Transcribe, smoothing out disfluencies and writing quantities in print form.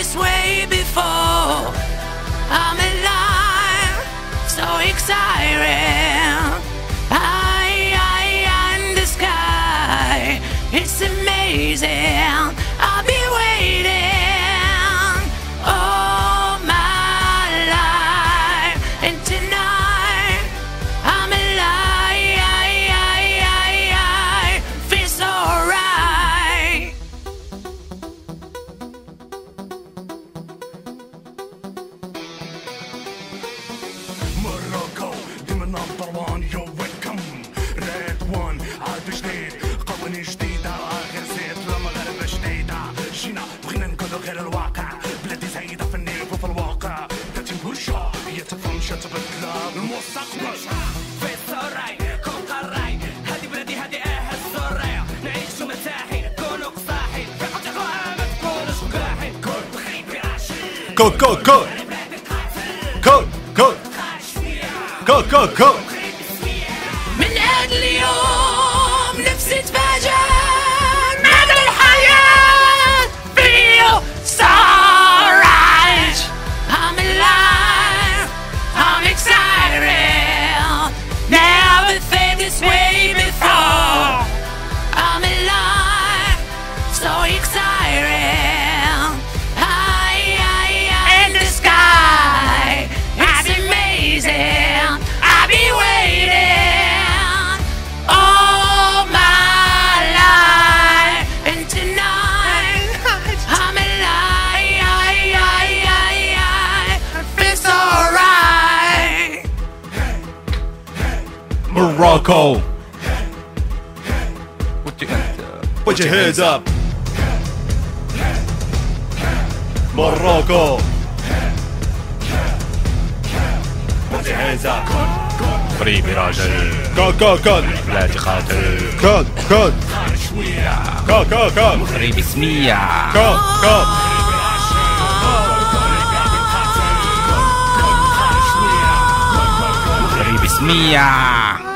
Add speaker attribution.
Speaker 1: this way before. I'm alive, so exciting. High in the sky, it's amazing. I'll be waiting all my life, and tonight I'm alive. Feels alright.
Speaker 2: Morocco, ديما نمبر وان. يو ويلكم ريد وان. عاد جديد قوانين جديدة، غير زيت المغرب جديدة. جينا بغينا نقولو غير الواقع، بلادي زايدة في النيل وفي الواقع. بلادي مبوشة هي تفهمش تبدل المستقبل.
Speaker 3: فيس الراي كون قراي، هادي بلادي هادي الزرايا. نعيشو مرتاحين كونو قصاحين، في حقيقة ما تكونوش وقاحين. كون بخيبي راشد
Speaker 4: كود كود كود كود كود كود كود كود.
Speaker 1: من أجل يوم نفسي تفاجأ، مدى الحياة feel so right. I'm alive, I'm excited. Never felt this way before. I'm alive, so excited. High in the sky, it's amazing. I'll be waiting all my life, and tonight I'm alive. Feels alright.
Speaker 4: Morocco, put your hands up. Morocco, put your hands up.
Speaker 5: قريبي راجل
Speaker 4: كود كود كود
Speaker 5: لا تقاتل
Speaker 4: كود كود كود كود كود
Speaker 5: قريبي سمية
Speaker 4: كود كود.
Speaker 5: قريبي سمية